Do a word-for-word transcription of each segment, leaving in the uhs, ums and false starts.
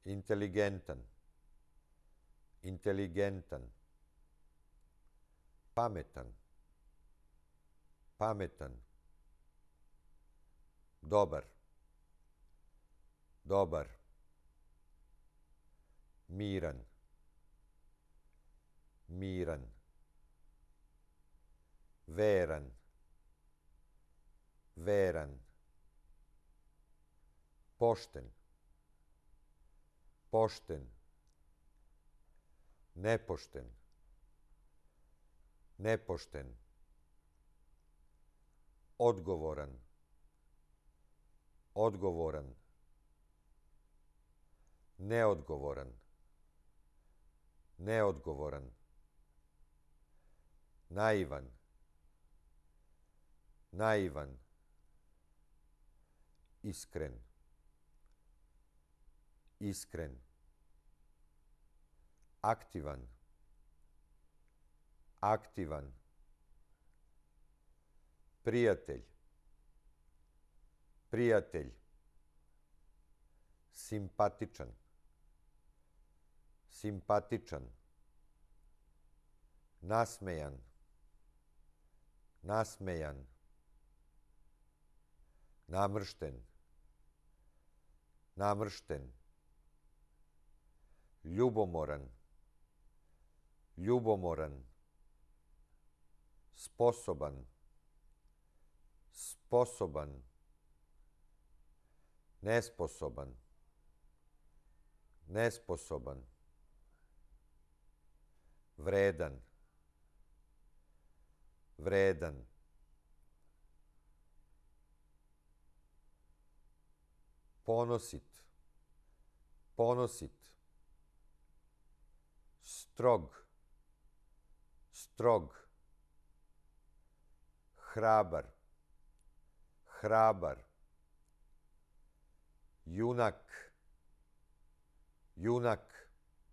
inteligentan, inteligentan, pametan, pametan, dobar, dobar, miran, miran, veran, veran, pošten, pošten, nepošten, nepošten, odgovoran, odgovoran, neodgovoran, neodgovoran, naivan, naivan, iskren, iskren, aktivan, aktivan, prijatelj, prijatelj, simpatičan, simpatičan, nasmejan, nasmejan, namršten, namršten, ljubomoran, ljubomoran, sposoban, sposoban, nesposoban, nesposoban, vredan, vredan, ponosit, ponosit, strog, strog, hrabar, hrabar, junak, junak,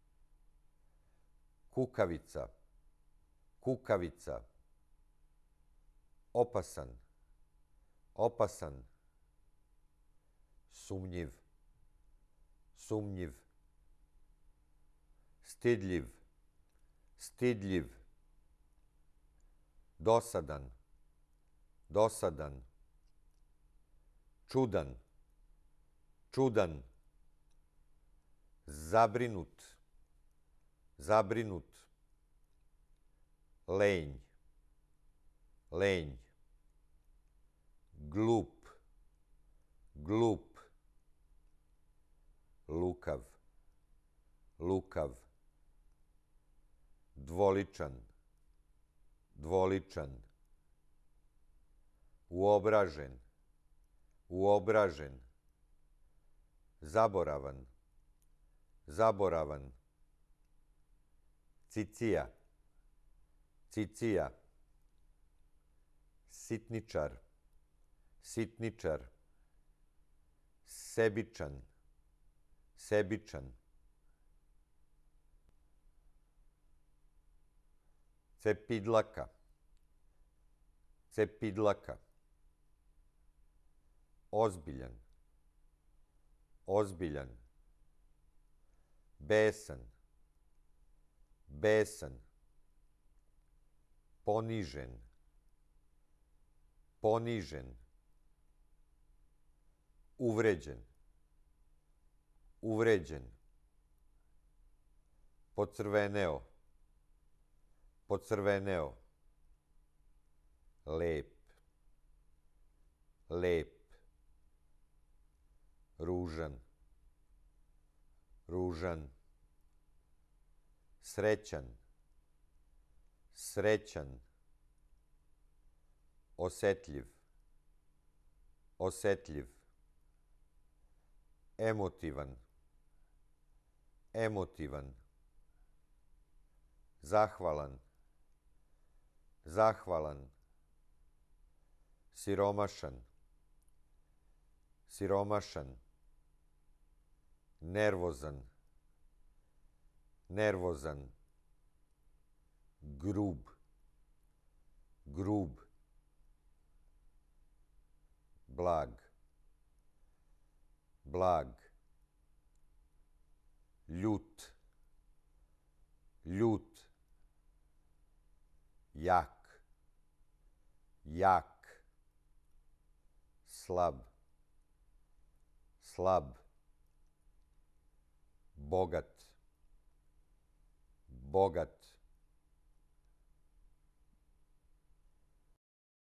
kukavica, kukavica, opasan, opasan, sumnjiv, sumnjiv, stidljiv, stidljiv, dosadan, dosadan, čudan, čudan, zabrinut, zabrinut, lenj, lenj, glup, glup, lukav, lukav, dvoličan, dvoličan, uobražen, uobražen, zaboravan, zaboravan, cicija, cicija, sitničar, sitničar, sebičan, sebičan, cepidlaka, cepidlaka, ozbiljan, ozbiljan, besan, besan, ponižen, ponižen, uvređen, uvređen, pocrveneo, pocrveneo, lep, lep, ružan, ružan, srećan, srećan, osetljiv, osetljiv, emotivan, emotivan, zahvalan, zahvalan, siromašan, siromašan, nervozan, nervozan, grub, grub, blag, blag, ljut, ljut, jak, jak, slab, slab, bogat, bogat,